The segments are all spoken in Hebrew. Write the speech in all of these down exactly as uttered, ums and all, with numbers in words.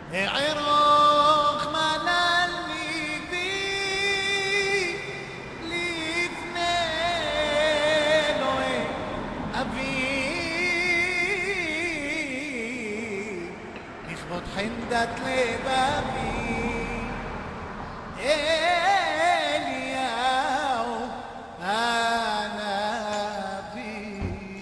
ערוך מנל ליבי לפני אלוהי אבי לכבוד חמדת לבבי אליהו הנביא.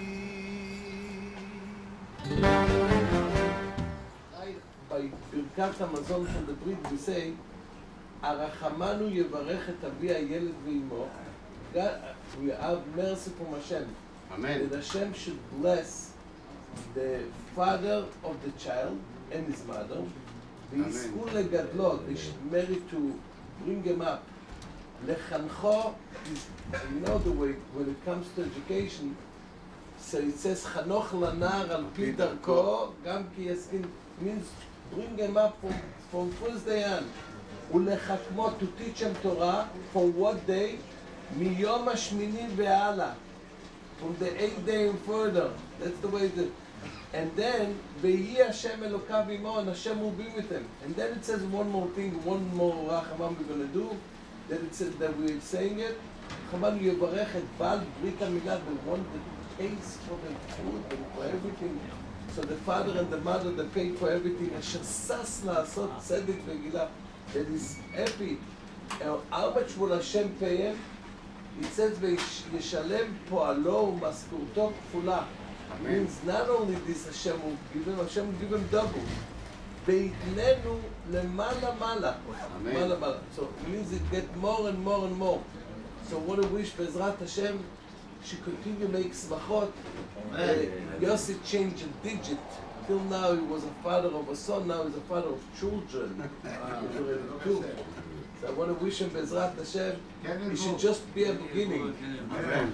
By ברכת המזון של הברית we say הרחמנו יברך את אבי הילד ואמו. We have mercy from Hashem. Amen. That Hashem should bless the father of the child and his mother. ויזכו לגדלו, they should marry to bring him up. לחנכו, you know the way when it comes to education, so it says חנוך לנער על פי דרכו, גם כי יסכין, means bring him up from, from first day on. ולחכמו, to teach him Torah, for what day? מיום השמיני והלאה. From the eighth day and further. That's the way it is. And then, ויהי השם אלוקיו עמו, and Hashem will be with him. And then it says one more thing, one more רחמן we're going to do, that it says that we're saying it. רחמן יברך את בעל ברית המילה, they want the taste for the food and for everything. So the father and the mother, they paid for everything. אשר שש לעשות צדק וגילה. That is happy. How much will Hashem pay him? It says, וישלם פועלו ומשכורתו כפולה. Means not only this Hashem will give him, Hashem will give him double. ויתננו למעלה מעלה. מעלה מעלה. So it means it get more and more and more. So what I wish בעזרת Hashem, she continue to make smachot. Yossi changed a digit. Till now he was a father of a son, now he's a father of children. Two. So I want to wish him בעזרת Hashem, it should just be a beginning. Amen.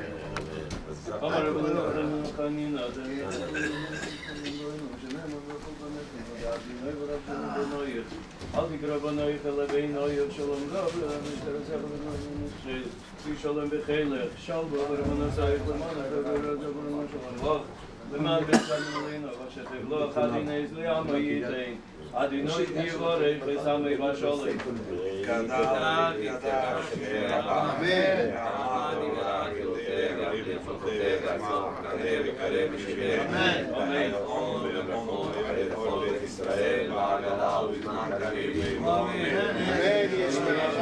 אל תקרא בנויך לבין אויב שלום רב כפי שלום בחילך של בו ורמנסייך למענך ורמנסייך שלום למען בצלנו עלינו ושתב לו אחד הנה זליעם הייתן אדינוי יבורך ושמי בשולם כדאי יתקר אמן אמן ישראל והגדה ובזמן קריב אמן יש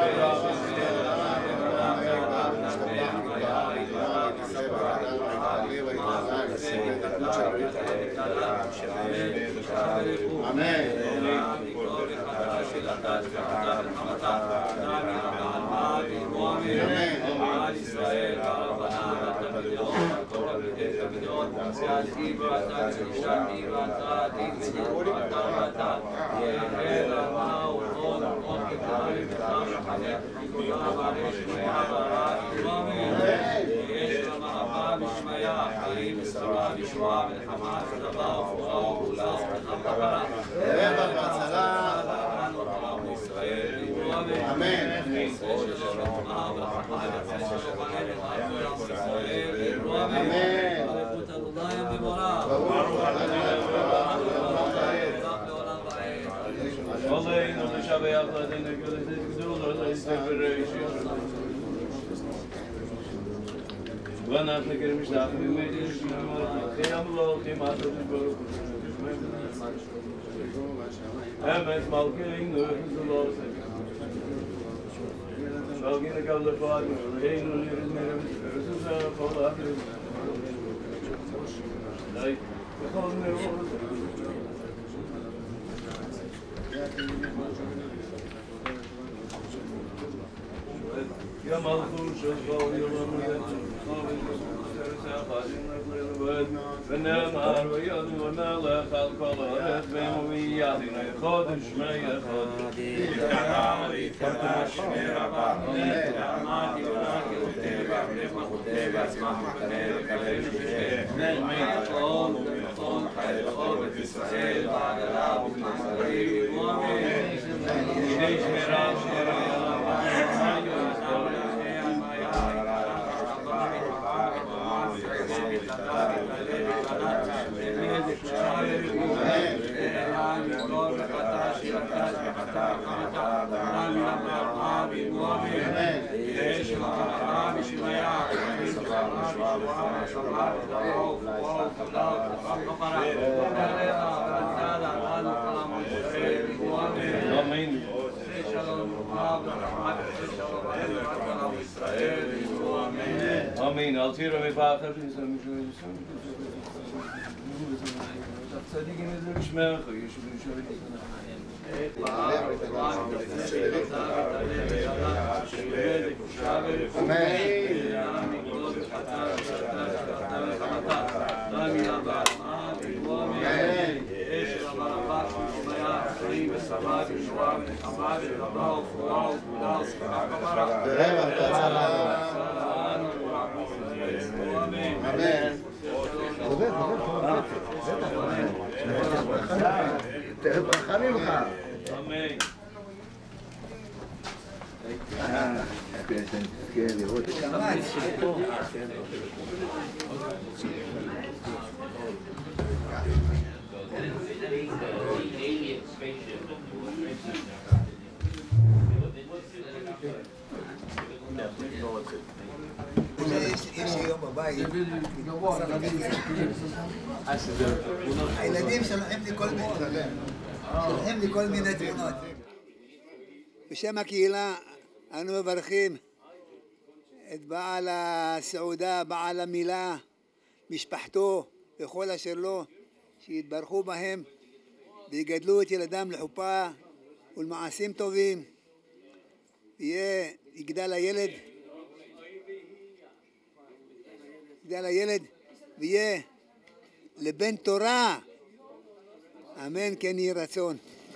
ואנחנו נקראים משלח ממדיש אחי המלוכים עד לברוך אמץ מלכינו וזלוס שלגין הקו לפועד מלכינו נרד מרם ורסוסה כל אחרים די בכל נרות يا ملكوت شفاء يوم ونعمار ويد وملك القلات بموياتنا خادش ما يخاد يتكعاري كلاش مرابا نعماتي وناكي وتبع نفخ وتبع اسمح مكنير كلاش نعمين قول ومخون حيث قوة إسرائيل بعد العاب ومحصرين ومين ليش مراب شرعي Amen. Amen. Al tira mit Vater, צדיקים איזה משמרך, ישו בנשו ותתנה. תכף ברכה ממך. אמן. כן, לראות את יש היום בבית, הילדים שולחים לי כל מיני שולחים לי כל מיני תמונות. בשם הקהילה אנו מברכים את בעל הסעודה, בעל המילה, משפחתו וכל אשר לו, שיתברכו בהם ויגדלו את ילדם לחופה ולמעשים טובים, ויהיה, יגדל הילד יגדל הילד ויהיה לבן תורה, אמן כן יהי רצון.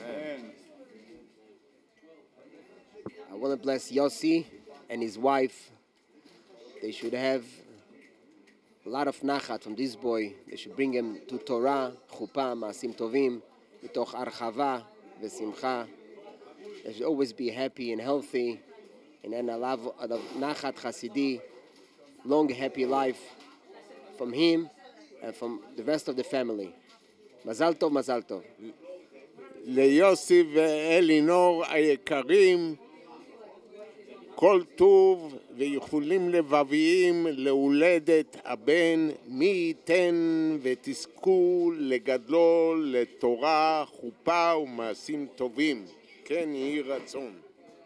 I want to bless Yossi and his wife. They should have a lot of nachat from this boy. They should bring him to Torah, chuppah, maasim tovim, mitoch archava v'simcha. They should always be happy and healthy, and then a lot of nachat chasidi, long happy life from him and from the rest of the family. Mazal tov, mazal tov. ליוסי ואלינור היקרים, כל טוב ואיחולים לבביים להולדת הבן, מי ייתן ותזכו לגדלו לתורה, חופה ומעשים טובים. כן יהי רצון.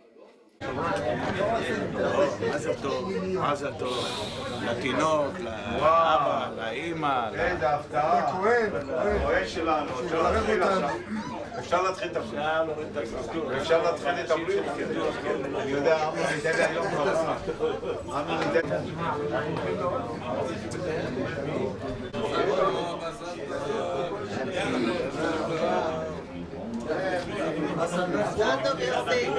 מזל טוב, מזל טוב, לתינוק, לאבא, לאמא. איזה הפתעה. כהן, כהן שלנו, אפשר להתחיל עכשיו. אפשר להתחיל את הברית. אפשר להתחיל את הברית. אני יודע, אמא ניתן לי היום ברכה. אמא ניתן לי. מזל טוב יוסי.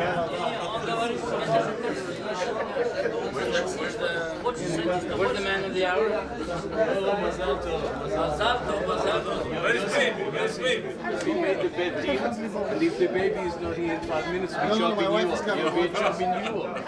Where's the man of the hour? Mazal tov, Mazal tov. Where's the baby? Where's the baby? We made the bed deep, and if the baby is not here in five minutes, we're chopping you up. We're chopping you up.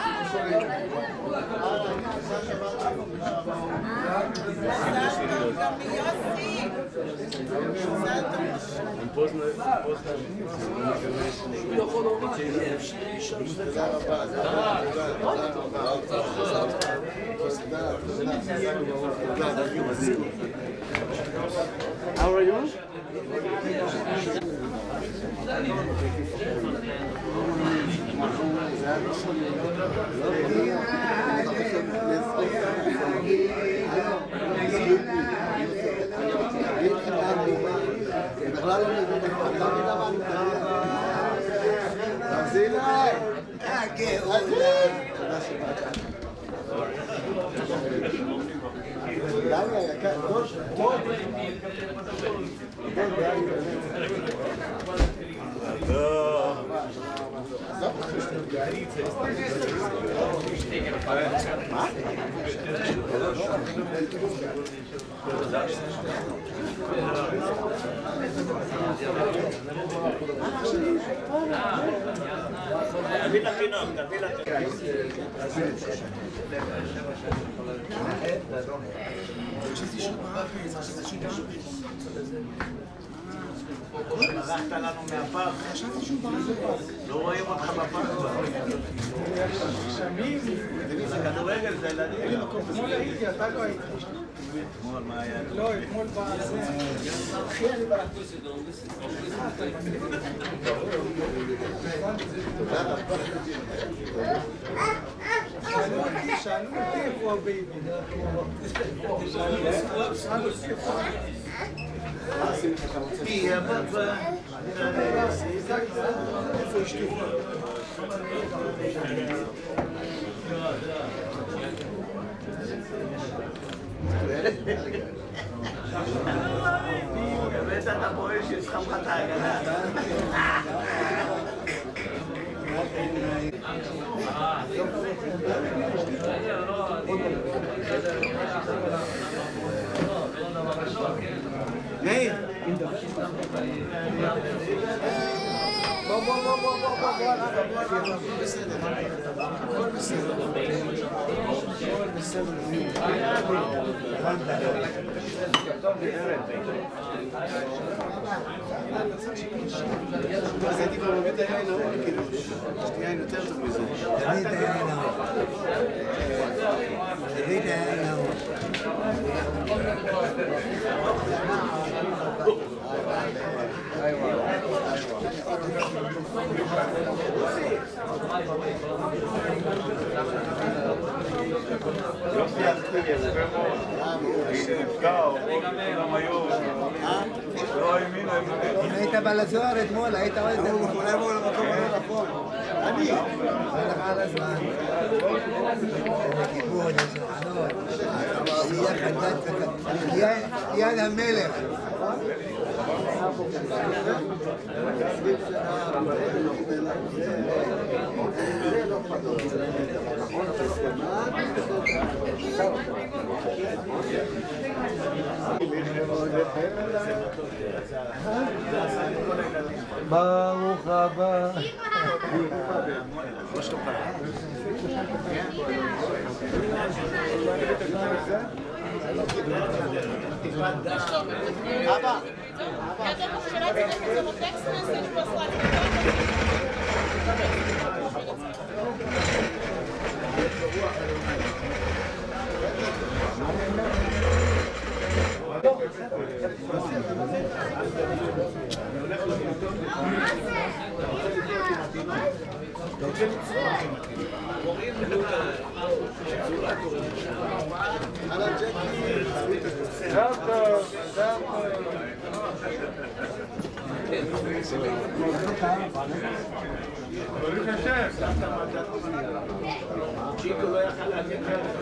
How are you? תביא לתינוק, תביא לתינוק. ברחת לנו מהפארק. לא רואים אותך בפארק כבר. הכדורגל זה ילדים. אתמול הייתי, אתה לא היית. אתמול מה היה? לא, אתמול בזה. אחי, אני ברחתי. שאלו אותי, שאלו אותי איפה הבייבי. שאלו אותי איפה כי הבבא, איפה אשתי? הבאת את הבועל שיצחם לך את ההגנה. מאיר! בוא בוא בוא בוא בוא בוא בוא הכל בסדר הכל בסדר הכל בסדר אז הייתי כבר מביא את היין ההוא, כאילו, שתי יין יותר טוב מזה. תביא את היין ההוא. תביא את היין ההוא. יופי אחי, יפה מאוד. שנפגע, כולם היו, לא האמינו, אם היית בא לזוהר אתמול, היית רואה את זה. הוא יכול לבוא למקום הלא נכון. אני. זה לך על הזמן. איזה כיפור, איזה חנות. עשייה חדת, יד המלך. ברוך הבא. אבא! צ'יקו לא יכל להגיד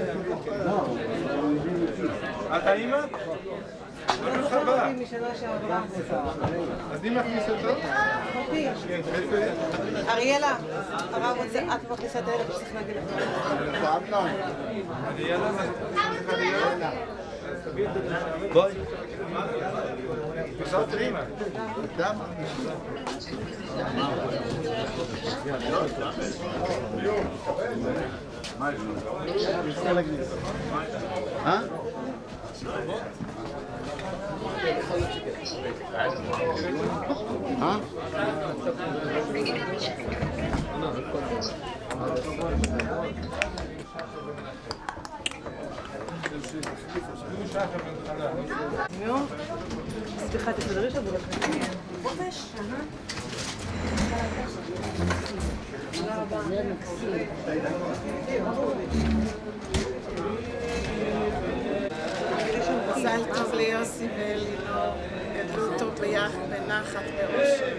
אתה אימא? ברוך הבא. אז מי מכניס אותו? אריאלה, הרב רוצה, את מכניסה את הילד, צריך להגיד לך. אריאלה? אריאלה? בואי. בסדר אימא. למה? אה? אה? נו, סליחה, תחזרי שם ולכן. חופש? מזל טוב ליוסי ואלינור, גדלו טוב ביחד, בנחת ואושר.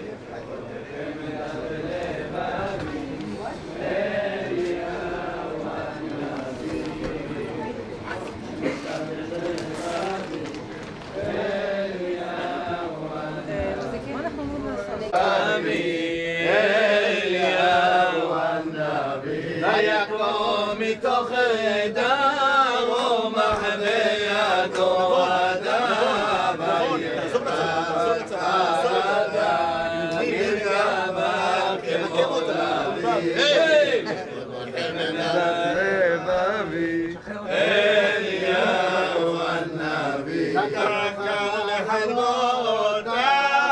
ויקום מתוך עדרו מחנה תורתה ויתגבר כמו דוד אליהו הנביא קרא לחלמותיו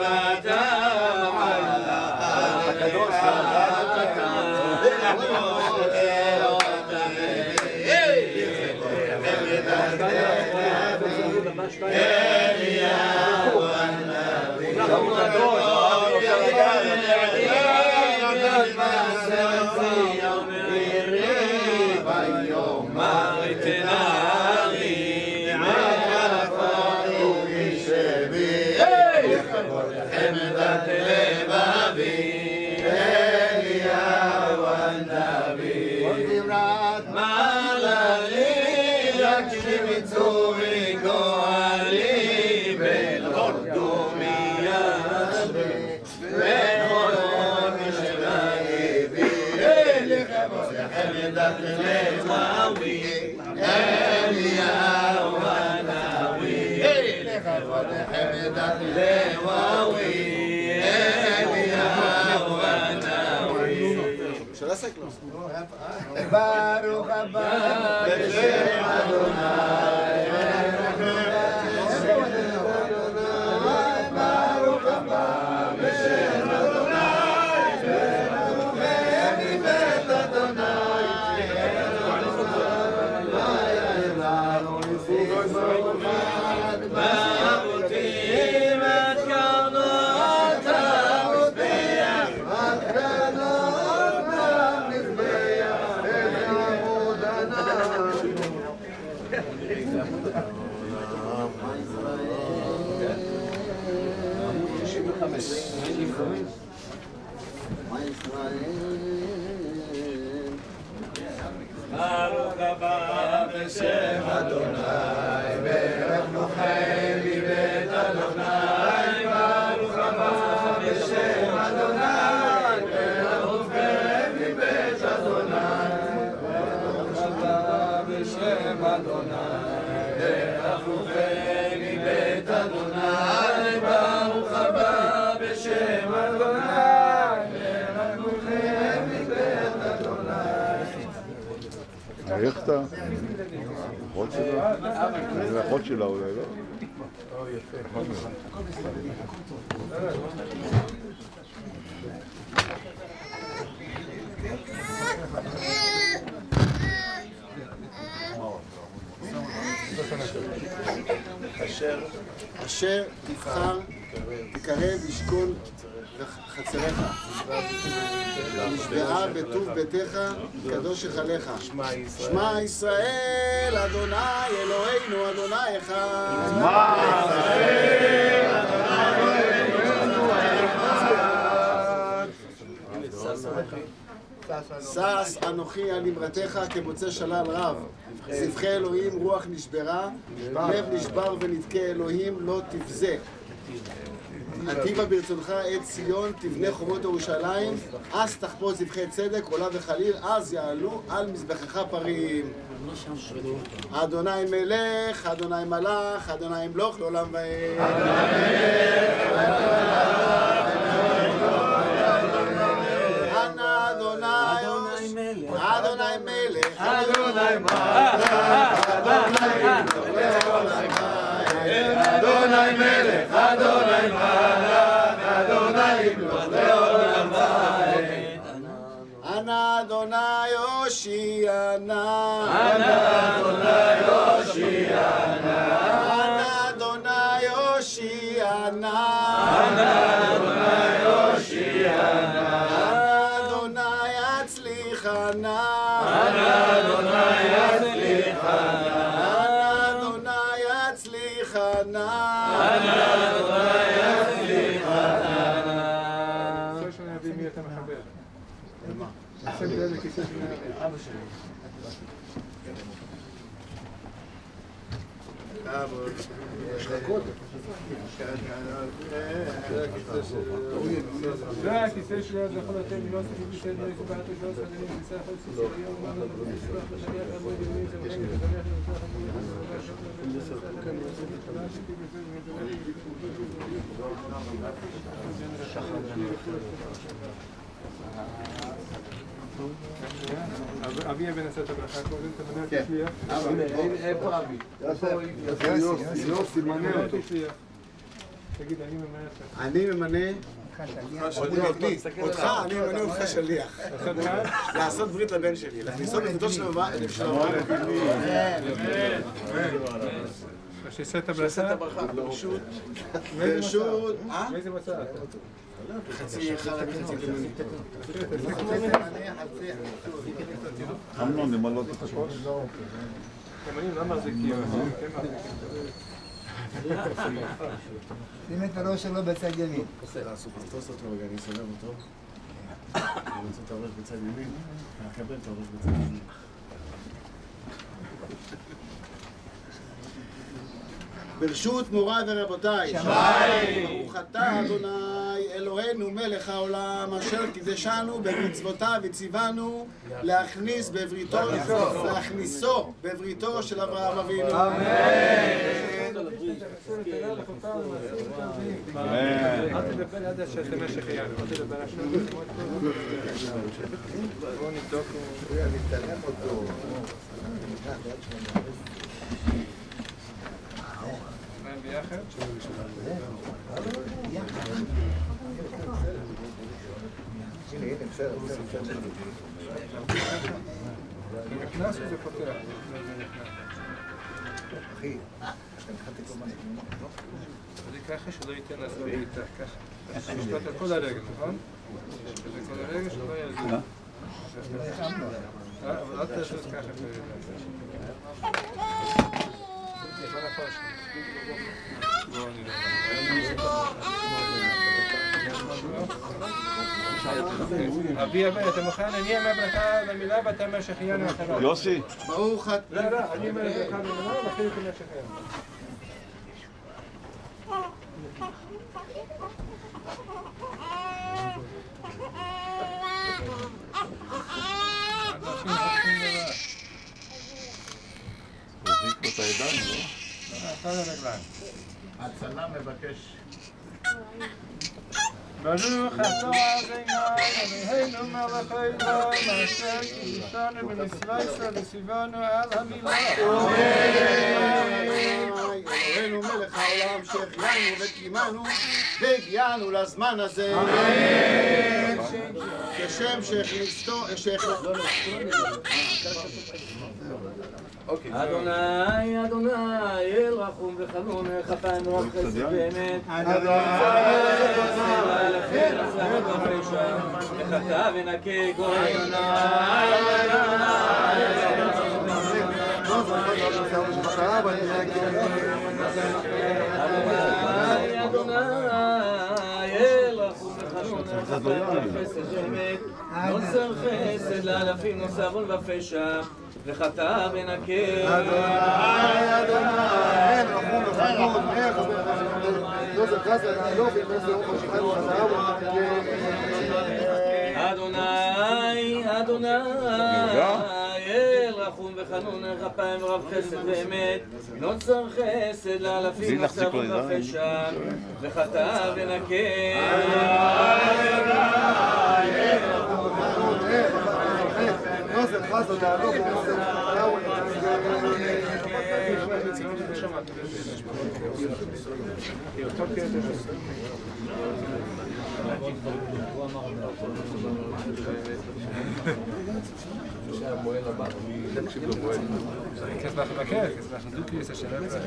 ברוך הבא בשם אדוני ברוך הבא בשם אדוני מבית אדוני באבותים את קרנות המזבח את קרנות המזבח ברוך הבא בשם אדוני, ברך חי מבית אדוני, ברוך הבא בשם אדוני, ברך חי מבית אדוני, ברוך הבא בשם אדוני, ברך חי מבית אדוני, ברוך הבא בשם אדוני. איך אתה? אחות שלה? זה אחות שלה אולי, לא? או, יפה. אשר תבחר, תקרב, ישכון חצריך. נשבעה בטוב ביתך, קדוש היכלך. שמע ישראל, אדוני אלוהינו, אדוני אחד. שמע ישראל, אדוני אלוהינו, אחד. שש אנוכי על אמרתך כמוצא שלל רב. זבחי אלוהים רוח נשברה, לב נשבר ונתקה אלוהים לא תבזה. עתיבה ברצונך את ציון, תבנה חומות ירושלים, אז תחפוש זבחי צדק, עולה וחליל, אז יעלו על מזבחך פרים. אדוני מלך, אדוני מלך, אדוני מלוך לעולם ועד. אדוני מלך, אדוני מלך, אדוני מלך, אדוני מלך, אדוני מלך, אדוני מלוך לעולם ועד. אנא אדוני הושיענה, אנא אדוני הושיענה, אנא אדוני הושיענה, אנא אדוני הושיענה, אדוני יצליחנה, אנא אדוני יצליחנה, אדוני יצליחנה, אנא אדוני יצליחנה. רוצה שאני אבין מי אתה מחבר. מה? נעשה בגלל לכיסא של אבא שלי. יש לך קודם. זה הכיסא שלו, זה יכול לתת לי לא עושה לי לא יקובעת את זה, אני נמצא יכול לסיסי היום, מה לא נשמח לשליח עמוד ימין, זה מנגד לשליח למצח עמוד אבי אבן עשה את הברכה קודם, תמנה את השליח. איפה אבי? יוסי, יוסי, מנה אותו. תגיד, אני ממנה אותך. אני ממנה אותך, אני ממנה אותך שליח. לעשות ברית לבן שלי, להכניסו לביתו של אברהם. שיעשה את הברכה? ברשות. ברשות. מאיזה מצב? חצי חלק, חצי גמוני. אמנון, נמלא את הכוס? תימנים לא מחזיקים. שים את הראש שלו בצד ימין. תפוס אותו רגע, אני אסובב אותו. אני רוצה את הראש בצד ימין, אקבל את הראש בצד ימין. ברשות מוריי ורבותיי, ברוך אתה אדוני אלוהינו מלך העולם אשר קידשנו במצוותיו וציוונו להכניס בבריתו, להכניסו בבריתו של אברהם אבינו. אמן. אל תדבר עד שאתם שחיינו, אל תדבר עכשיו. בואו נבדוק. נתעלם אותו. ביחד? הנה, הנה, בסדר, בסדר. נכנס וזה פותח. אחי, אתה נכנתי כל מה נתנו. זה ככה שלא ייתן לעשות בעיטה, ככה. משפט על כל הרגל, נכון? זה כל הרגל שלא יעזור. אבל אל תעשות ככה. אבי אבי, אתה מוכן? אני אומר ברכה למילה ואתה אומר שחיינו אחריו. יוסי. ברוך אתה. לא, לא, אני אומר ברכה למילה ואחרי אתה אומר שחיינו. תזיק לו את הידיים, לא? אתה לרגליים. הצלם מבקש. ברוך אתה אדוני אלוהינו מלך העולם אשר קידשנו במצווה ישראל וציוונו על המילה. אלוהינו מלך העולם שהחיינו וקיימנו והגיענו לזמן הזה. כשם שהכניסתו... אדוני, אדוני, אל רחום וחנון, חפן ורב חסד באמת. אדוני, וחטא ונקה גוי. אדוני, אדוני, אל רחום וחנון, חפן ורב חסד באמת. נוצר חסד לאלפים נוסרון ופשע. וחטא ונקה. אדוני, אדוני, אין רחום וחנון, איך לא זה חסד לעלוף עם איזה אוכל שחיינו חזרה ונקה. אדוני, אדוני, אל רחום וחנון, חפיים ורב חסד באמת. נוצר חסד לאלפים נוסרון ופשע. וחטא ונקה. אדוני, אין רחום וחנון, איך נוזל חסד לעלוף עם איזה כסלח לבקר, כסלח לדוקי, יש השאלה לבקר.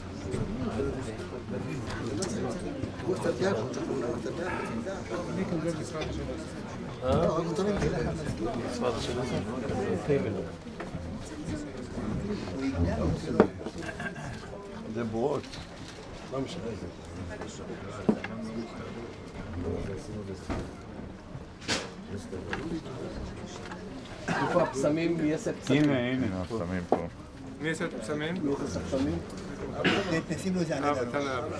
הוא קצת יחד, הוא קצת יחד. אני כנגד כסלח השאלה. לא, רק אותו נגיד. כסלח השאלה. זה בורות. לא משנה זה. איפה הפסמים? מי יעשה פסמים? הנה, הנה, הפסמים פה. מי יעשה את הפסמים? מי יעשה את הפסמים? נשים לו את זה על הדבר.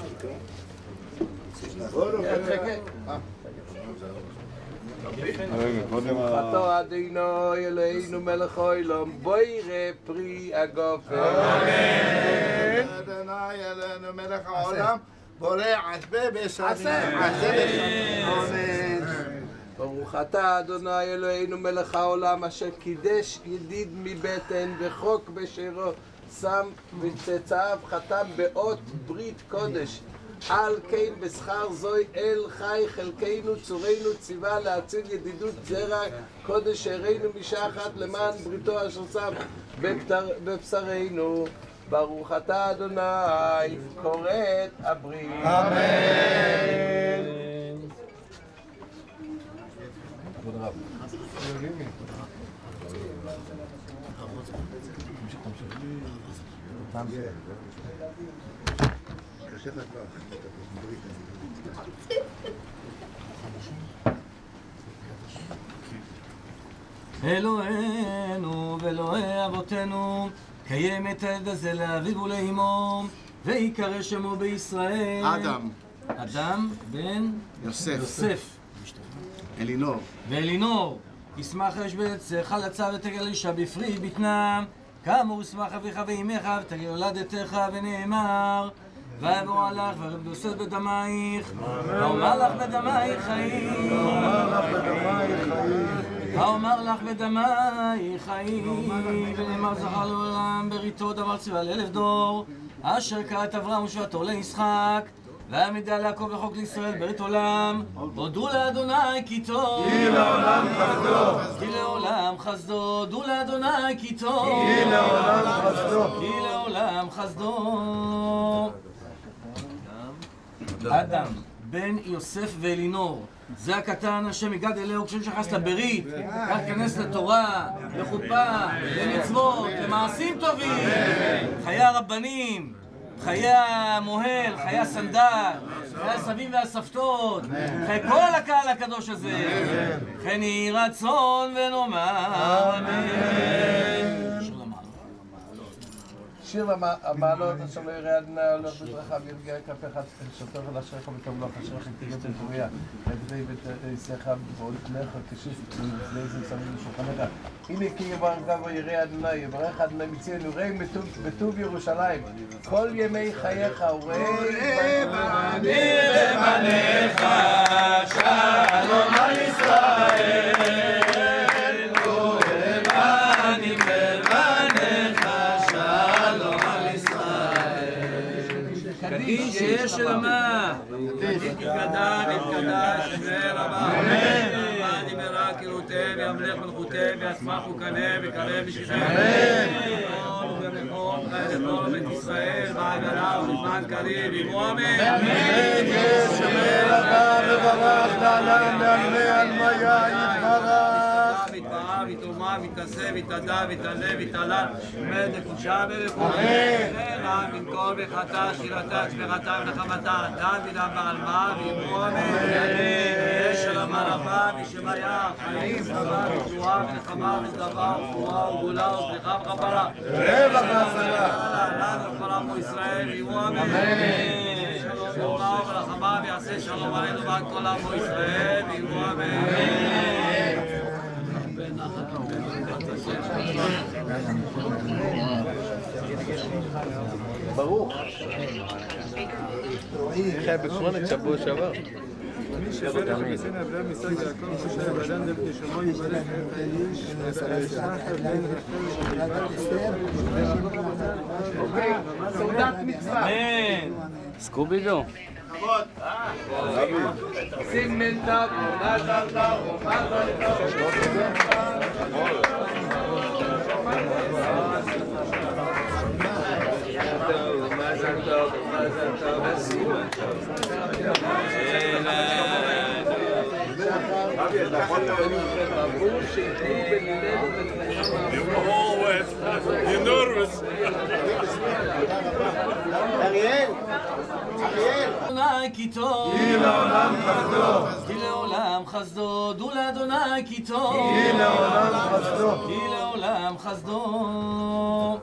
ברוך אתה אדוני אלוהינו מלך העולם בורא פרי הגפן. אמן. אדוני אלוהינו מלך העולם בורא עשבי בשרים. אמן. ברוך אתה אדוני אלוהינו מלך העולם אשר קידש ידיד מבטן וחוק בשירו שם וצאצאיו חתם באות ברית קודש על כן בשכר זוי אל חי חלקנו צורנו ציווה להציל ידידות זרע קודש הראינו משחת למען בריתו אשר שם בבשרנו. ברוך אתה אדוני כורת הברית. אמן. כבוד הרב. אלוהינו ואלוהי אבותינו, קיים את העד הזה לאביו ולאמו, ויקרא שמו בישראל. אדם. אדם בן יוסף. יוסף. אלינור. ואלינור. ישמח אש בצאתך לצה ותגל אישה בפרי בטנם, כאמור ישמח אביך ואימך ותגל הולדתך, ונאמר ויבוא עליך ויוסף בדמייך, ואומר לך בדמייך חיים, ואומר לך בדמייך חיים, ונאמר זכר לעולם בריתו דבר ציווה לאלף דור, אשר קרא את אברהם ושבטו ליצחק, והעמידה ליעקב לחוק לישראל ברית עולם. הודו לאדוני כי טוב, כי לעולם חסדו, כי לעולם חסדו. הודו לאדוני כי טוב, כי לעולם חסדו, כי לעולם חסדו. אדם בן יוסף ואלינור, זה הקטן השם הגד אלהו כשנשכס לברית, כך כנס לתורה, לחופה, למצוות, למעשים טובים, חיי הרבנים, חיי המוהל, חיי הסנדל, חיי הסבים והסבתות, חיי כל הקהל הקדוש הזה, כן יהי רצון ונאמר אמן. שיר המעלות, אשר לא יראה אדוני הולך בדרכיו, יגיע כלפיך שוטר ולאשריך וטוב לך, אשריך תהיה בן פוריה, ודברי ותעשיך בבעול פניך כשיש לפני זה שמים לשולחנך. הנה כי יברך ויראה אדוני, יברך אדוני מציון, וראה בטוב ירושלים, כל ימי חייך, וראה בניך שלום על ישראל. קדיש שיש שלמה, יתקדש יתקדש ורבה, אמן. דיברה קירותיהם, ימלך מלכותיהם, וישמח וקנה וקרב בשכם, ובמקום חייתו בית ישראל, בעגלה ובזמן קריב, יבוא אמן. אמן. ישמר רבה מברך לענן לעלמי עלמיה יתברך. יתברך, יתרומה, יתעשה, יתעדה, יתעלה, יתעלה, עומד לקודשה ולקודשה. אמן. מן כל בחטא, שירתה, צמיחתה ונחמתה, דן בידם בעלמה, ויבוא אמן. יש שלמה רבה, ושמיה, חיים, שרה, ותשועה, ונחמה, וצדקה, ורפואה, וגאולה, וסליחה וכפרה. רווח והצלה. לנו כל עמו ישראל, ויבוא אמן. שלום ואומה ונחמה, ויעשה שלום עלינו ועל כל עמו ישראל, ויבוא אמן. ברוך. חי בשמונה שבוע שעבר. מי שברך בסן אברהם יצחק ויעקב משה ואדם דרכי שמו יברך את האיש ושחר בן אוקיי, סעודת מצווה. סקובי דו. שים מנטה, מזל טוב, מזל טוב. מזל טוב, מזל טוב, סימן טוב. You're nervous. אריאל, אריאל. אדוני כי טוב, כי לעולם חסדו, כי לעולם חסדו. הודו לאדוני כי טוב, כי לעולם חסדו, כי לעולם חסדו.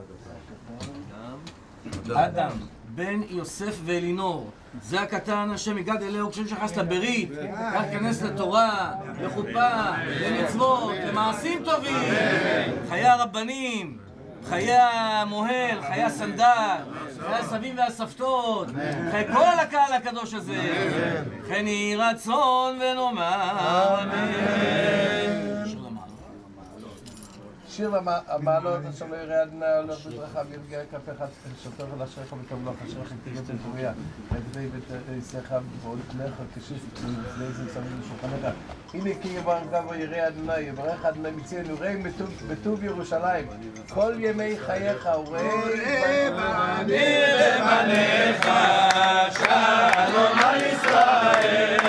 אדם בן יוסף ואלינור, זה הקטן השם הגד אלהו כשנשכס לברית, כך כנס לתורה, לחופה, למצוות, למעשים טובים, חיי הרבנים, חיי המוהל, חיי הסנדל, חיי הסבים והסבתות, חיי כל הקהל הקדוש הזה, כן יהי רצון ונאמר אמן. שיר המעלות, אשר לא יראה עד נא, הולך בדרכיו, ירגיע כפיך, שוטר ולאשריך ותמלוך, אשריך תגד ופוריה, עבדי וישיך ועוד פניך, כשיש לפני זה מסביב לשולחנך. הנה כי יברך גבו יראה עד נא, יברך עד נא מציון, וראה בטוב ירושלים, כל ימי חייך, וראה בני לבניך, שלום על ישראל.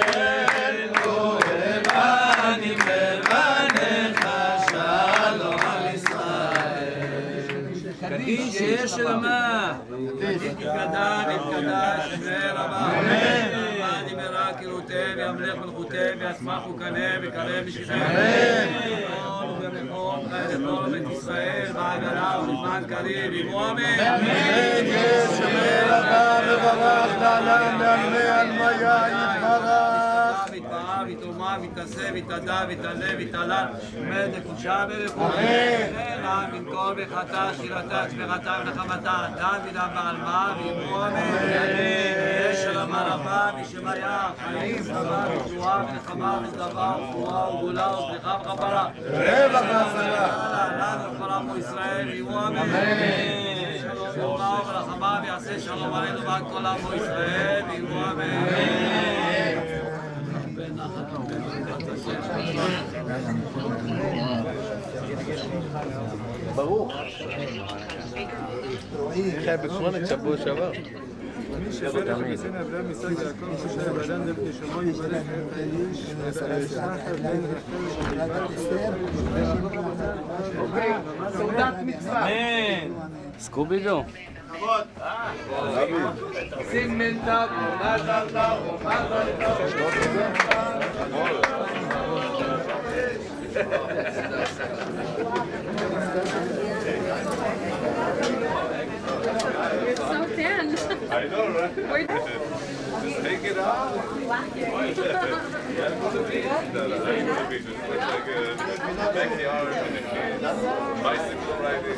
קדיש יש למה יתקדש יתקדש ורבה אמן יברא קילותיהם ימלך מלכותיהם ויצמח וקנה וקרא בשכם ובמקום חייתו בית ישראל בעגלה ובזמן קריב יבוא אמן אמן יש רבה מברך לעולם לעלמי עלמיה יתברך יתברך יתרומה ויתעשה ויתעדה ויתעלה ויתעלה עומד לקודשה ולקודשה אמן במקום וחטא שירתה צמרתה ונחמתה דוד הבעל מה ויבוא אמן יש שלמה רבה ושמיה חיים רבה ותשועה ונחמה וצדבה ורפואה וגאולה וסליחה וכפרה רווח והצלה לנו כל עמו ישראל ויבוא אמן שלום וברכה ונחמה ויעשה שלום עלינו ועד כל עמו ישראל ויבוא אמן ברוך. חי בפרונת שבוע שעבר. מי שברך וחסן אברהם יצחק ויעקב משה ואדם דפני שמיים יברך את האיש ושחר בן אוקיי, סעודת מצווה. סקובידו. שים מנטה, מזל טוב, מזל So thin. I know, right? Where Just take it out. Yeah, go to the beach. No, no, I go to the beach. It's like a backyard and a kid. Bicycle riding.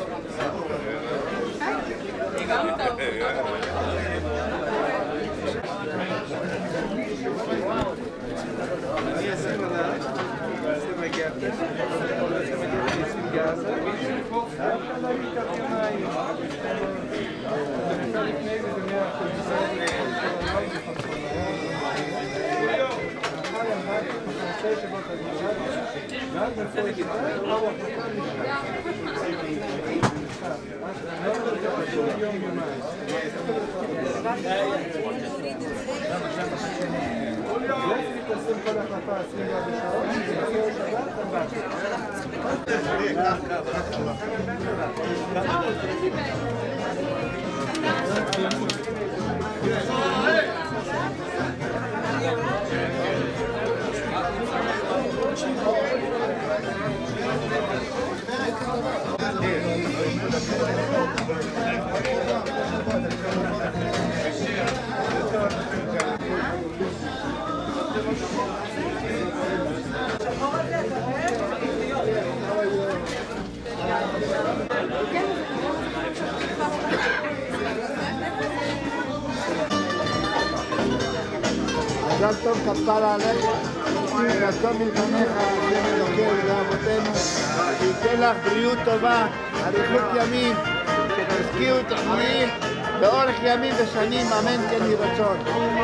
מזל טוב כפרה עליך, ורצון מלפניך, השם אלוקינו ואבותינו, שייתן לך בריאות טובה, אריכות ימים, שתזכירו תחיים באורך ימים ושנים, אמן כן יהי רצון.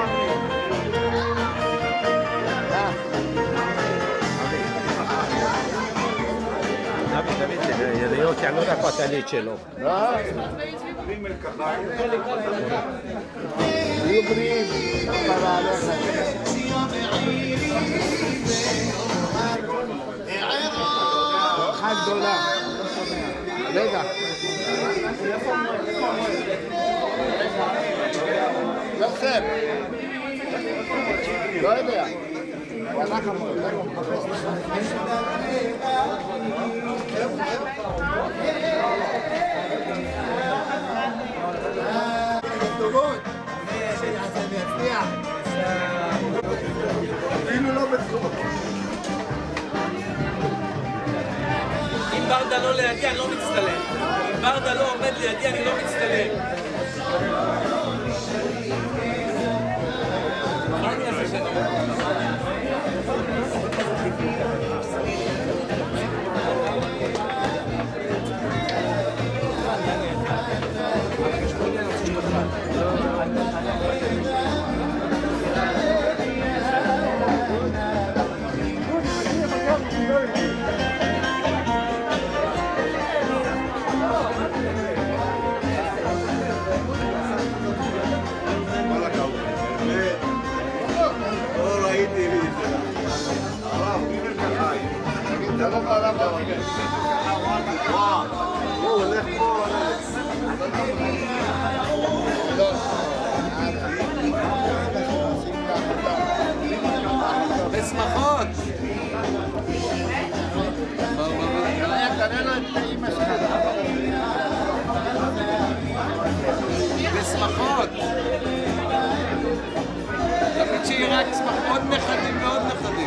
יריות, אני לא יודע פה הטלית שלו. יהיו בריאים, כפרה עליך. ברכה גדולה. רגע. יוסף. לא יודע. הוא הלך המון, הוא מחפש לך. טובות. אפילו לא בצחוק. אם ברדה לא לידי אני לא מצטלם. אם ברדה לא עומד לידי אני לא מצטלם. מה אני אעשה שאני אומר? בשמחות! בשמחות! תמיד שיהיה רק שמחות, עוד נכדים ועוד נכדים.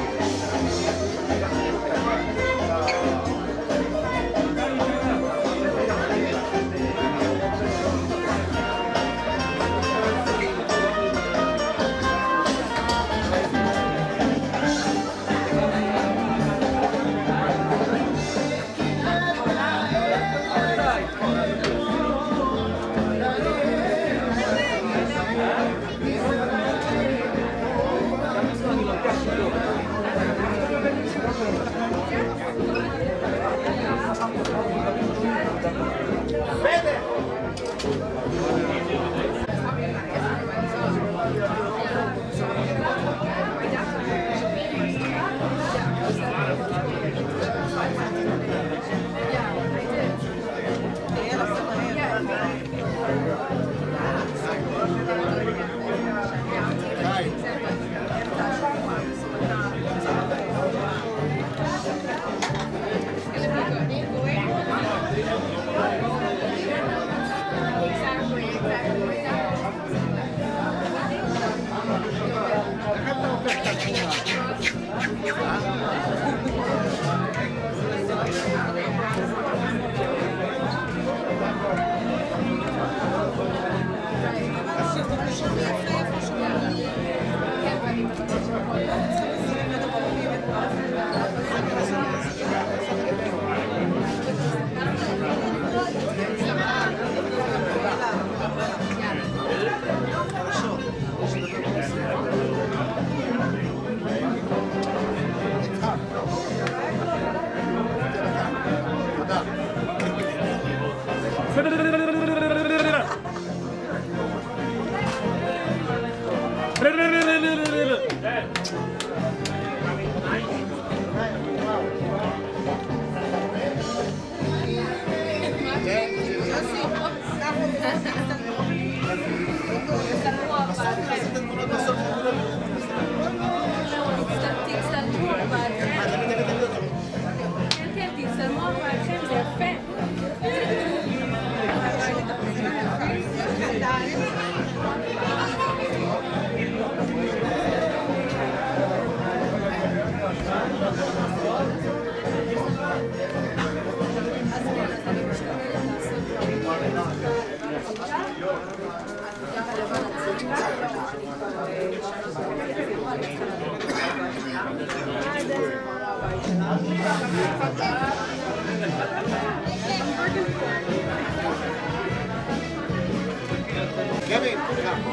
Kevin, come.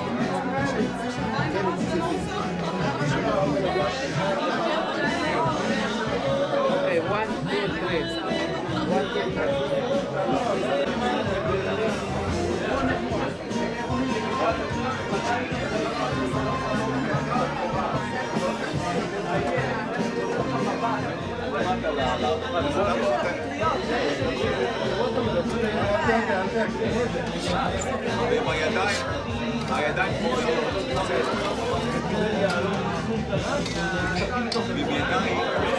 Okay, one, two, three. One, two, ועם הידיים, הידיים כמו עם ידיים,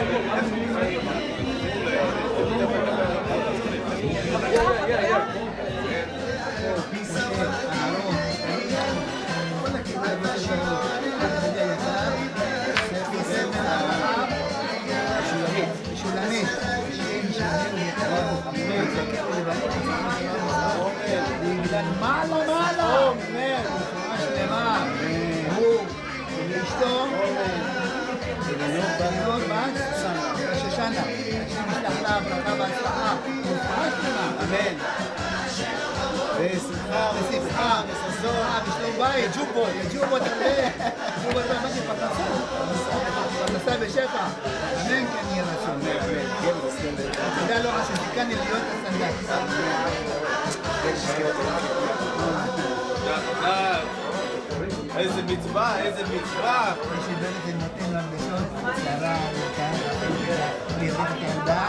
מעלה מעלה! רפואה שלמה! הוא ואשתו בנות בת שושנה. השם ישלח לה ברכה והצלחה. רפואה שלמה. אמן. ושמחה ושמחה וששון ושלום בית. ג'ובו, ג'ובו תעלה. ג'ובו תעלה בפרנסה. פרנסה בשפע. אמן כן יהיה רצון. תודה לו שזיכני להיות הסנדק. איזה מצווה, איזה מצווה! מי שבאמת נותן לרגשות, שערה, לראות את הילדה,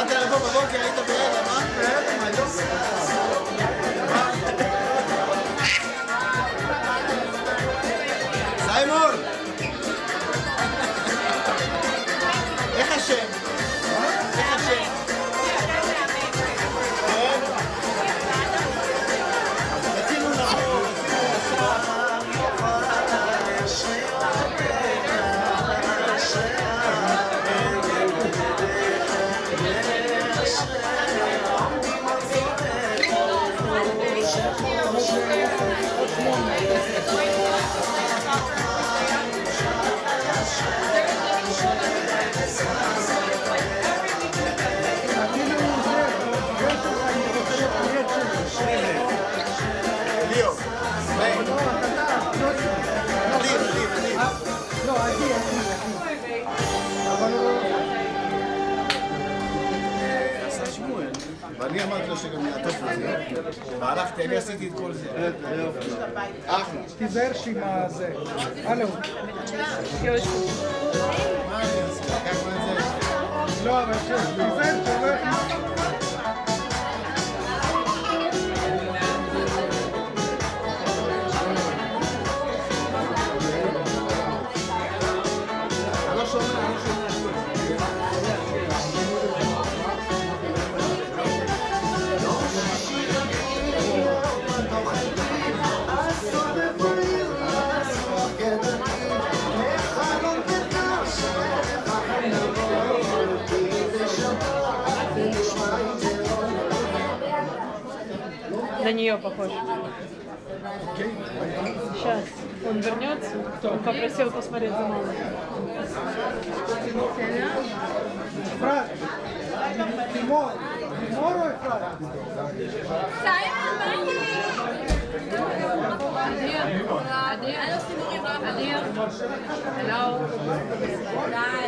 אמרת לבוא בבוקר, היית בהלם, אה? בהלם, היום. סיימון! איך השם? איך השם? רצינו לבוא, ואני אמרתי לו שגם יעטוף לזה, והלכתי, אני עשיתי את כל זה. אחלה. תיזהר שעם הזה. הלו. מה אני אעשה? לקחנו את זה? לא, אבל תיזהר שעבר. На нее похож. Сейчас он вернется. Он попросил посмотреть за мамой. Брат, Тимур, Тимур, брат. אדיר, הלו, בוודאי,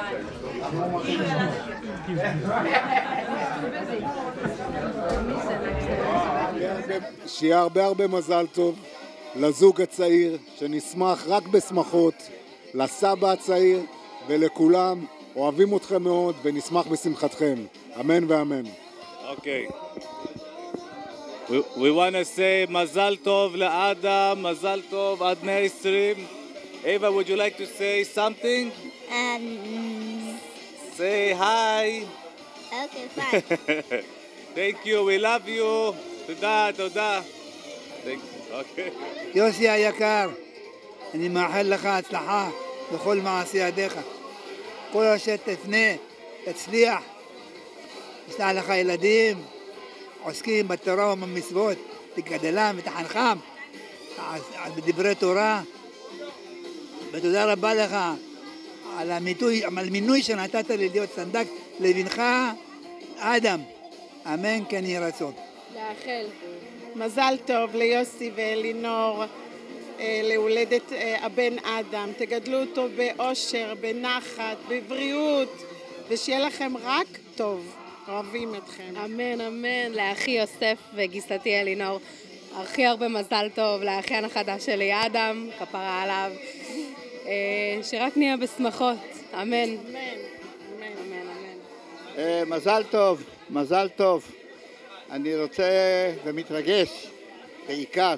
בוודאי. שיהיה הרבה הרבה מזל טוב לזוג הצעיר, שנשמח רק בשמחות, לסבא הצעיר ולכולם. אוהבים אתכם מאוד ונשמח בשמחתכם. אמן ואמן. אוקיי. We, we want to say Mazal Tov LaAdam, Mazal Tov ad one hundred twenty. Eva, would you like to say something? Um, say hi. Okay, fine. Thank you, we love you. תודה, תודה. Thank you. Okay. יוסי היקר, אני מאחל לך הצלחה בכל מעשי ידיך. כל אשר תפנה, תצליח. ישלח לך ילדים, עוסקים בתורה ובמצוות, תגדלם ותחנכם בדברי תורה. ותודה רבה לך על המיתוי, על המינוי שנתת לי להיות סנדק לבנך אדם. אמן כן יהי רצון. לאחל מזל טוב ליוסי ואלינור להולדת הבן אדם. תגדלו אותו באושר, בנחת, בבריאות, ושיהיה לכם רק טוב. אוהבים אתכם. אמן, אמן. לאחי יוסף וגיסתי אלינור, הכי הרבה מזל טוב. לאחיין החדש שלי אדם, כפרה עליו. שרק נהיה בשמחות. אמן. אמן, אמן, אמן, אמן. מזל טוב, מזל טוב. אני רוצה ומתרגש בעיקר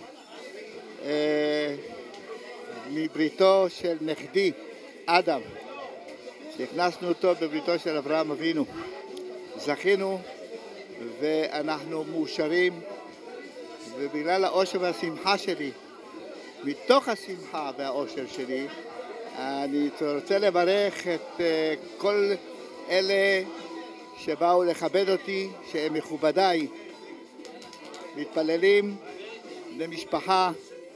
מבריתו של נכדי אדם, שהכנסנו אותו בבריתו של אברהם אבינו. זכינו ואנחנו מאושרים, ובגלל האושר והשמחה שלי, מתוך השמחה והאושר שלי, אני רוצה לברך את כל אלה שבאו לכבד אותי, שהם מכובדיי, מתפללים למשפחה,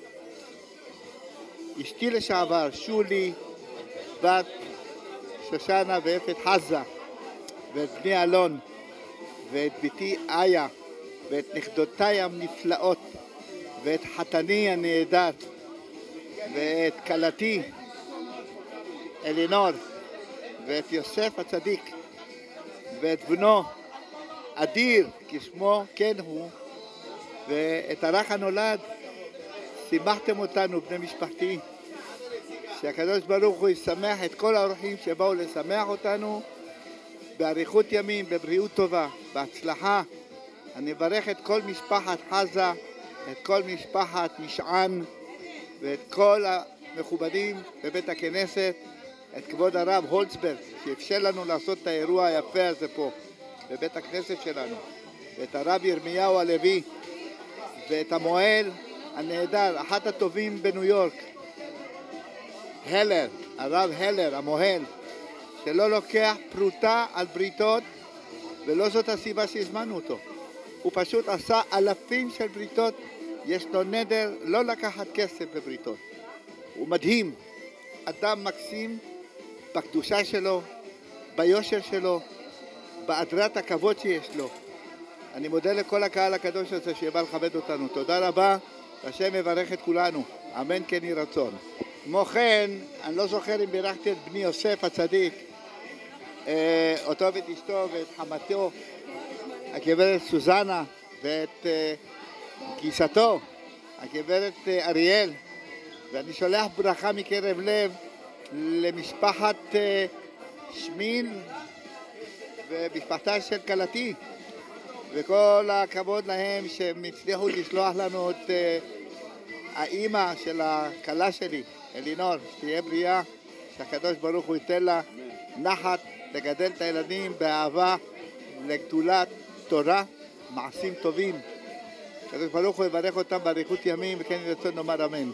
אשתי לשעבר, שולי, בת שושנה ויפת חזה, ואת בני אלון, ואת ביתי איה, ואת נכדותיי הנפלאות, ואת חתני הנהדר, ואת כלתי אלינור, ואת יוסף הצדיק, ואת בנו אדיר, כשמו כן הוא, ואת הרך הנולד. שימחתם אותנו, בני משפחתי, שהקדוש ברוך הוא ישמח את כל האורחים שבאו לשמח אותנו, באריכות ימים, בבריאות טובה, בהצלחה. אני מברך את כל משפחת חזה, את כל משפחת משען ואת כל המכובדים בבית הכנסת, את כבוד הרב הולצברג שאפשר לנו לעשות את האירוע היפה הזה פה בבית הכנסת שלנו, ואת הרב ירמיהו הלוי ואת המוהל הנהדר, אחת הטובים בניו יורק, הלר, הרב הלר, המוהל, שלא לוקח פרוטה על בריתות, ולא זאת הסיבה שהזמנו אותו. הוא פשוט עשה אלפים של בריתות, יש לו נדר לא לקחת כסף בבריתות. הוא מדהים, אדם מקסים בקדושה שלו, ביושר שלו, באדרת הכבוד שיש לו. אני מודה לכל הקהל הקדוש הזה שבא לכבד אותנו. תודה רבה, השם מברך את כולנו, אמן כן יהי רצון. כמו כן, אני לא זוכר אם בירכתי את בני יוסף הצדיק, אותו ואת אשתו ואת חמתו, הגברת סוזנה, ואת גיסתו, הגברת אריאל, ואני שולח ברכה מקרב לב למשפחת שמיל ומשפחתה של קלתי, וכל הכבוד להם שהם הצליחו לשלוח לנו את האימא של הכלה שלי, אלינור, שתהיה בריאה, שהקדוש ברוך הוא ייתן לה נחת לגדל את הילדים באהבה לגדולת תורה, מעשים טובים. הקדוש ברוך הוא יברך אותם באריכות ימים, וכן ירצון נאמר אמן.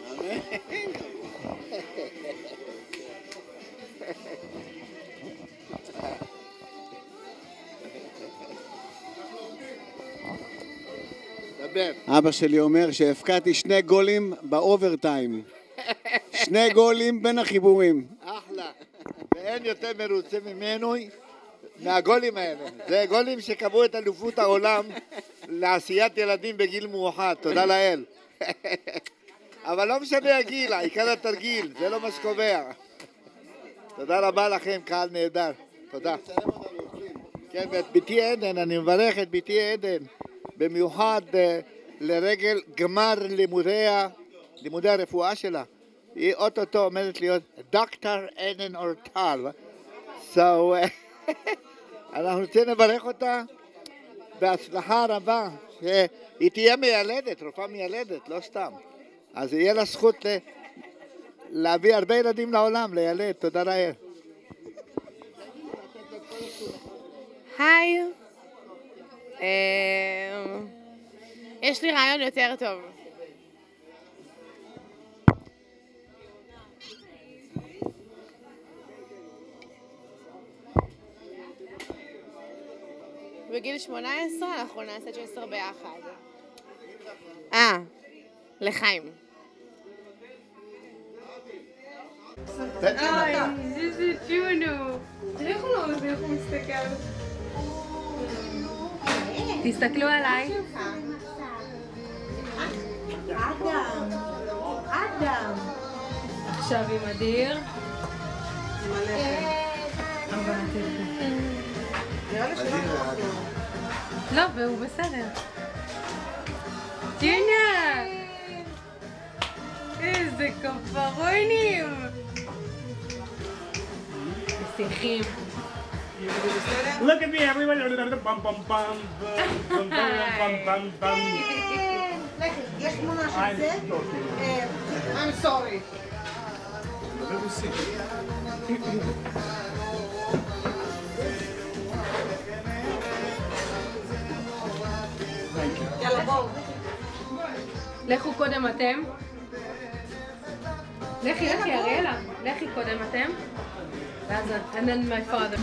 אבא שלי אומר שהפקעתי שני גולים באוברטיים. שני גולים בין החיבורים. אחלה. ואין יותר מרוצה ממנו מהגולים האלה. זה גולים שקבעו את אלופות העולם לעשיית ילדים בגיל מאוחר. תודה לאל. אבל לא משנה הגיל, העיקר התרגיל, זה לא מה שקובע. תודה רבה לכם, קהל נהדר. תודה. כן, ואת ביתי עדן, אני מברך את ביתי עדן, במיוחד לרגל גמר לימודיה, לימודי הרפואה שלה. היא אוטוטו עומדת להיות דוקטור עדן אורטל. So, אנחנו רוצים לברך אותה בהצלחה רבה, שהיא תהיה מיילדת, רופאה מיילדת, לא סתם. אז יהיה לה זכות ל... להביא הרבה ילדים לעולם, לילד. תודה לאל. היי. יש לי רעיון יותר טוב. בגיל שמונה עשרה אנחנו נעשה צ'סטר ביחד. אה, לחיים. היי, זה ג'ונו. תראי איך הוא לא מבין איך הוא מסתכל. תסתכלו עליי. אדם, אדם. עכשיו עם אדיר. עם הלחם. לא, והוא בסדר. ג'ינה! איזה כפרונים! שיחים. Look at me, everybody! Bum bum bum bum bum bum bum. יש תמונה של זה? I'm sorry. יאללה בואו. לכו קודם אתם. לכי, לכי, אריאלה. לכי קודם אתם. ואז, and then my father.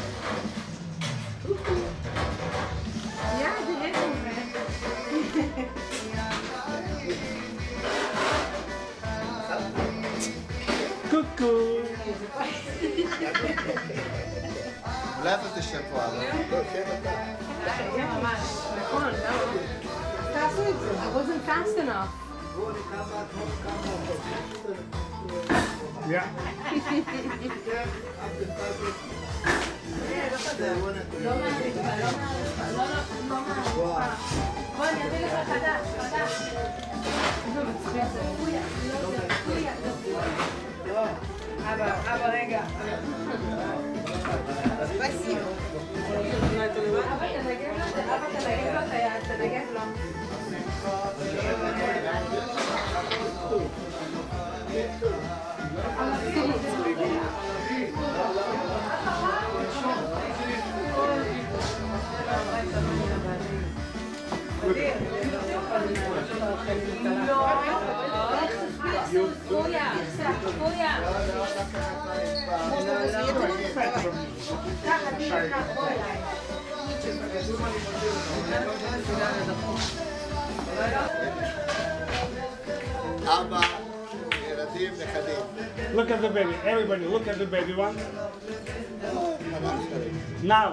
יא, תראה את זה. קוקו. אולי אבל תשב פה, אבל... לא, שב אתה. כן, ממש. נכון, לא. תעשו את זה. I wasn't fast enough. Yeah. לא מהרצפה, לא מהרצפה, לא מהרצפה. בוא, אני אביא לך חדש, חדש. איזה מצחיק זה. אבא, אבא, רגע. אבא, ילדים, נכדים. Look at the baby. Everybody, look at the baby one. Now.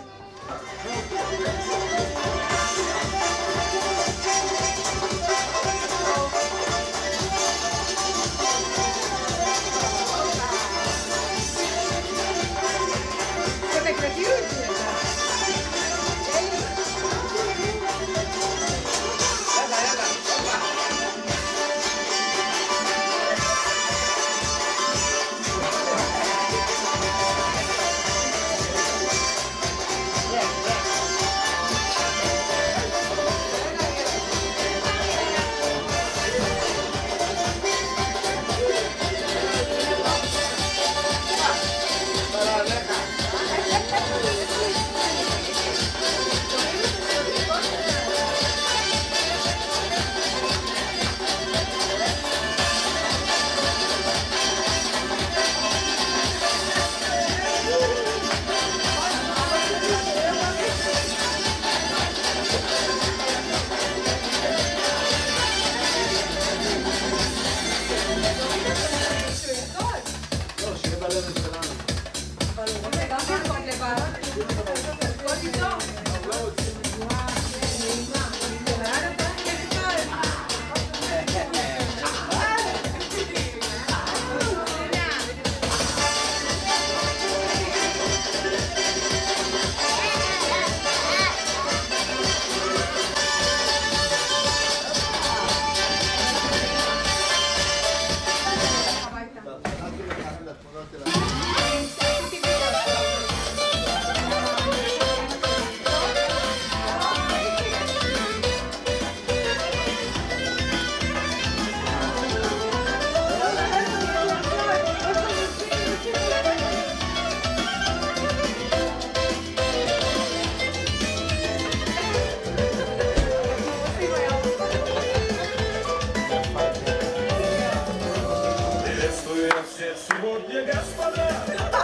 Сегодня, господа,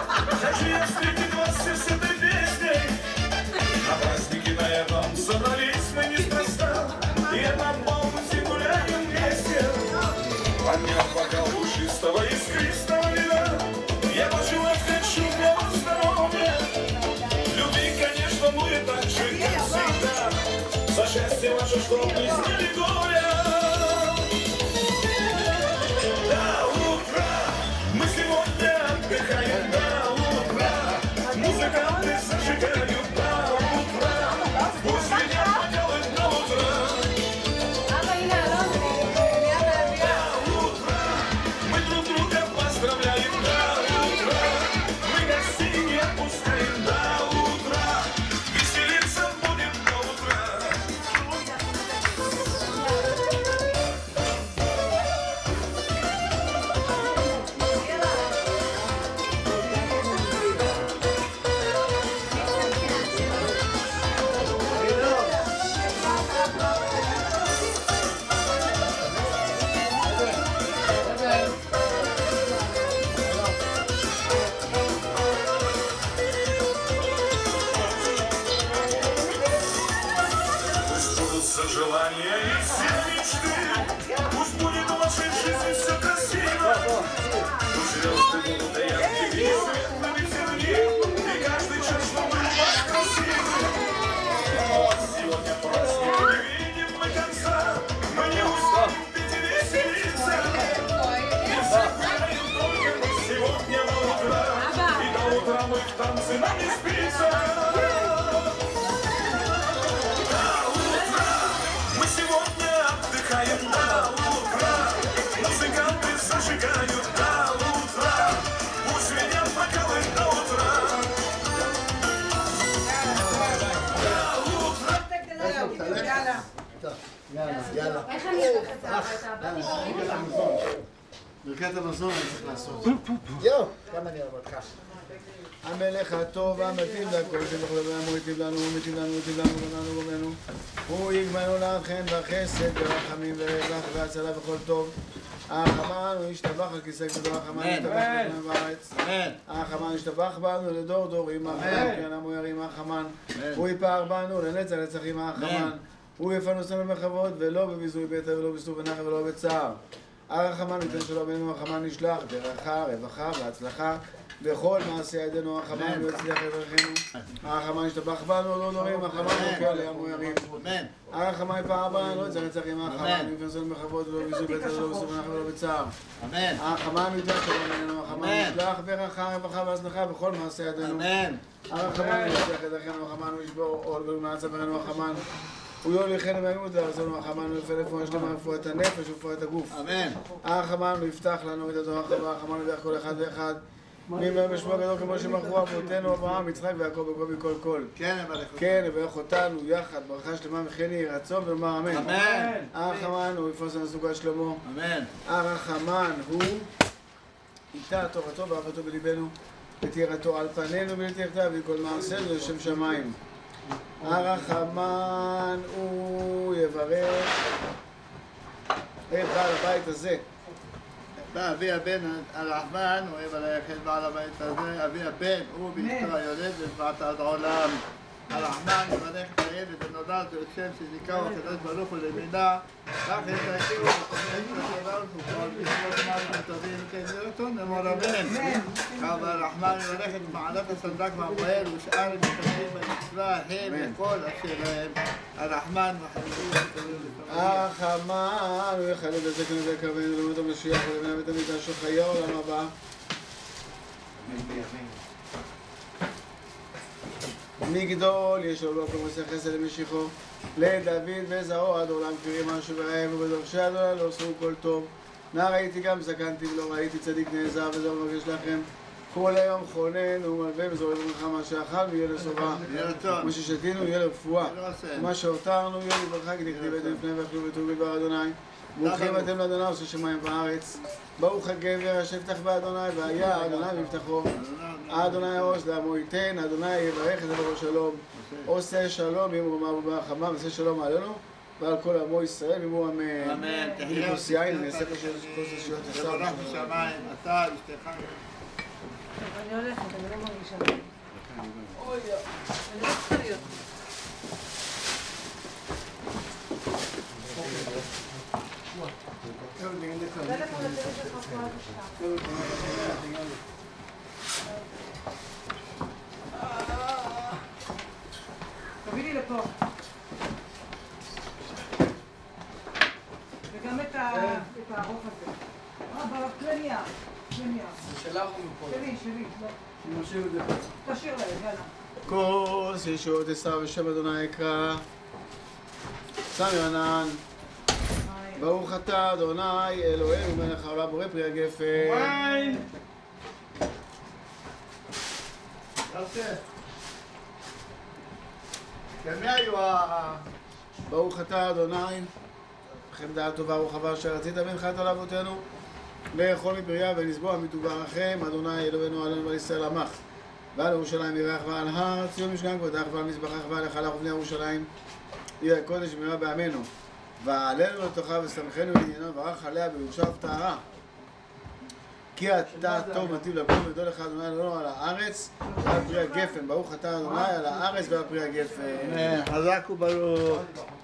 хочу я встретить вас с этой песней. На празднике на этом собрались мы неспроста, и на полноте гуляем вместе. Подняв бокал душистого искристого вина, я очень вас хочу для вас здоровья. Любви, конечно, будет так же, как всегда. За счастье ваше, чтоб не знали горя. Отдыхаем до утра, музыканты зажигают до утра, пусть меня поделают до утра. До утра, мы друг друга поздравляем до утра, мы гостей не отпускаем до утра, веселиться будем до утра. Желания и все мечты, пусть будет в вашей жизни все красиво. Пусть звезды будут яркими и светлыми среди, и каждый час чтобы был ваш красивый. Но сегодня праздник не видим мы конца, мы не устанем петь и веселиться. И все гуляем только мы сегодня до утра, и до утра мы в танце нам не спится. Отдыхаем до утра, музыканты зажигают до утра, пусть меня бокалы до утра. До утра. יאללה, יאללה. איך אני אקח את ברכת המזון אני צריך לעשות. יואו, גם אני אוהב אותך. המלך הטוב והמתאים לכל שבח לבעמו היטיב לנו, הוא מיטיב לנו, היטיב לנו, בננו ובנו. הוא יגמנו לך חן וחסד ורחמים ורווח והצלה וכל טוב. החמן הוא ישתבח על כיסא כבודו, החמן ישתבח בשמיים בארץ. החמן ישתבח בנו לדור דורים, החמן כי עמו ירים החמן. הוא יפאר בנו לנצח נצחים החמן. הוא יפרנסנו בכבוד ולא בביזוי ביתר ולא בסטוב ונחר ולא בצער. הרחמן ייתן שלום עלינו, החמן נשלח ברכה, רווחה והצלחה בכל מעשה ידינו, החמן ויצליח את דרכנו. הרחמן ישתבח בנו לא דורים, החמן מוקיע לעמו ירים. הרחמן יפאר בנו לא יצא נצחים החמן, יפרנסנו בכבוד ולא בביזוי ביתר ולא בסטוב ונחר ולא בצער. הרחמן ייתן שלום עלינו, החמן נשלח ברכה, רווחה והצלחה בכל מעשה ידינו. הרחמן ויצליח את דרכנו, החמן וישבור עול ולמען צווארנו, החמן הוא יוליכנו וימות לעזרנו, החמן הוא יפה לפרוע שלמה רפואת הנפש ורפואת הגוף. אמן. החמן הוא יפתח לנו את הזוהר החווה, החמן הוא ידח כל אחד ואחד. מי מהם ישמע גדול כמו שמכרו אבותינו אברהם, יצחק ויעקב וכל מכל כל. כן, כן, וברך אותנו יחד, ברכה שלמה וכן יהי רצון ולומר אמן. אמן. החמן הוא יפרוס לנו סוגת שלמה. אמן. הרחמן הוא איתה תורתו ואהבתו בליבנו, ותירתו על פנינו ולתירתה וכל מעשינו לשם שמיים. הרחמן הוא יברך את בעל הבית הזה. אבי הבן הרחמן הוא יברך את בעל הבית הזה. אבי הבן הוא באשתו היולדת בת עד עולם. הרחמן יברך את הילד ונולד יוסף שזיכהו הקדוש ברוך הוא למידה. כך יתרחילו ותומך ותורם וכל בזכות מעשים טובים וכנרתון אמור אמן. אבל הרחמן יברך את מעלת הסנדק והפועל ושאר המשתתפים במצווה הם וכל אשר להם. הרחמן וחלקים וטובים ותומכים. הרחמן הוא יחלד את זה כנזה כוון ולמות המשיח ולבנה בית המקדש וחיי העולם הבא. מגדול יש לו לא כמוסי חסד למשיחו לדוד וזרעו עד עולם כפירים משהו בהם ובדורשי אדוני לא עשו כל טוב. נע ראיתי גם זקנתי ולא ראיתי צדיק נעזר וזהו מבקש לכם כל היום חונן ומלווה וזורק ברכה מה שאכל ויהיה לשובע. מה ששתינו יהיה לרפואה ומה שהותרנו יהיה לברכה כי תכתיבתם לפני ואכלו ותראו בדבר אדוני. ברוכים אתם לאדוני עושה שמיים וארץ. ברוך הגבר אשר יפתח באדוני והיה אדוני מבטחו. אדוני עוז לעמו ייתן, אדוני יברך את עברו שלום. עושה שלום יאמרו מה ברחמה ועושה שלום עלינו ועל כל עמו ישראל יאמרו אמן. אמן. תהי כוס יין נעשה פשוט כוס השיות לשר. תברך בשמיים, אתה אשתך. אני הולכת, אני לא מרגישה. אוי, אני לא צריכה להיות. תביא לי לפה. וגם את הארוך הזה. אה, בכלי נייר. כלי נייר. זה שלך או מפה? שלי, שלי. אני משאיר את זה פה. תשאיר להם, יאללה. כוס ישועות עשרה ושם אדוני אקרא. סמי ענן. ברוך אתה אדוני אלוהינו מלך העולם בורא פרי הגפן. ויין! כמי היו ה... ברוך אתה אדוני חמדה טובה ורחבה אשר רצית והנחלת על אבותינו לאכול מפריה ולשבוע מטובה רחם אדוני אלוהינו עלינו ועל ישראל עמך ועל ירושלים ירח ועל הר ציון משכן כבודך ועל מזבחך ועל היכלך ובני ירושלים עיר הקודש במהרה בעמנו ועלינו לתוכה ושמחנו לעניינו וברך עליה בירושה וטהרה כי אתה טוב מטיב לקום ודול לך אדוני אלוהינו על הארץ ועל פרי הגפן. ברוך אתה אדוני על הארץ ועל פרי הגפן. חזק וברוך.